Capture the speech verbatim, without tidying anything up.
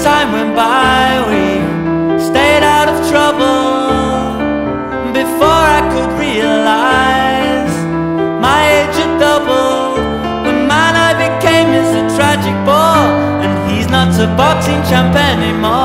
time went by, we stayed out of trouble. Before I could realize my age had doubled, the man I became is a tragic bore, and he's not a boxing champ anymore.